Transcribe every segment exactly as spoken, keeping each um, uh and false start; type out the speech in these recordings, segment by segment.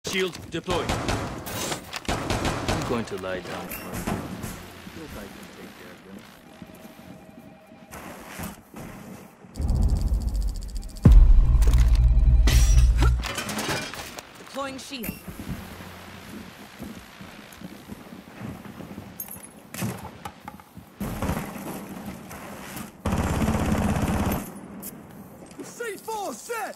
Shield deployed. I'm going to lie down for a minute. If I can take care of them. Deploying shield. C four set!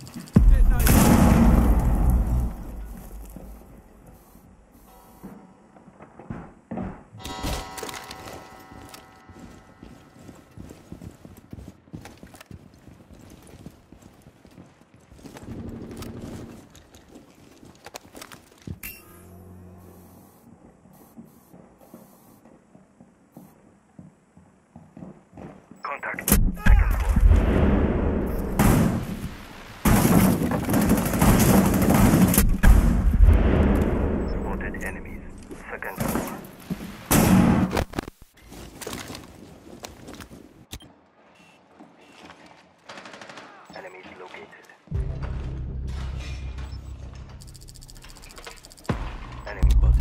Contact. Second floor. Spotted enemies. Second floor. Enemies located. Enemy spotted.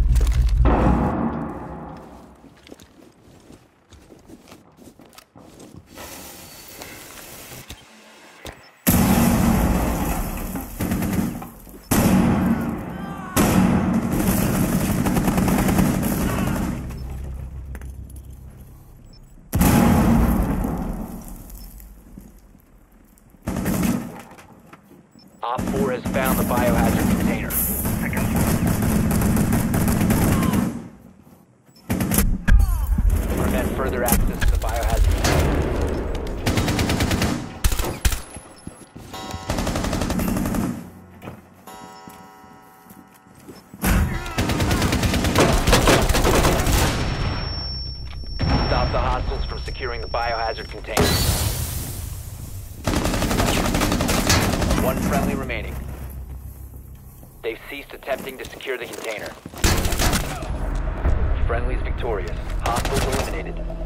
Op four has found the biohazard container. Second floor. Prevent further access to the biohazard container. Stop the hostiles from securing the biohazard container. One friendly remaining. They've ceased attempting to secure the container. Friendly's victorious. Hostiles eliminated.